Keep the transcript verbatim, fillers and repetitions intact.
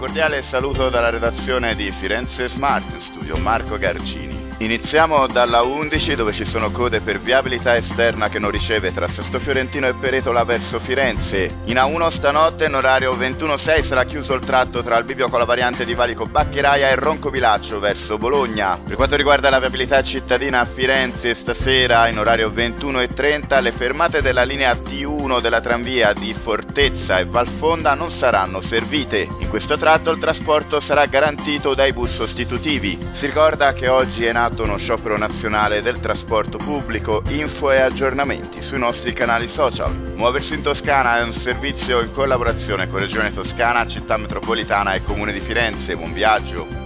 cordiale saluto dalla redazione di Firenze Smart, in studio Marco Gargini. Iniziamo dalla undici, dove ci sono code per viabilità esterna che non riceve tra Sesto Fiorentino e Peretola verso Firenze. In A uno stanotte in orario ventuno sei sarà chiuso il tratto tra il bivio con la variante di Valico Baccheraia e Roncovilaccio verso Bologna. Per quanto riguarda la viabilità cittadina a Firenze, stasera in orario ventuno e trenta le fermate della linea T uno della tranvia di Fortezza e Valfonda non saranno servite. In questo tratto il trasporto sarà garantito dai bus sostitutivi. Si ricorda che oggi è nato uno sciopero nazionale del trasporto pubblico. Info e aggiornamenti sui nostri canali social. Muoversi in Toscana è un servizio in collaborazione con Regione Toscana, Città Metropolitana e Comune di Firenze. Buon viaggio!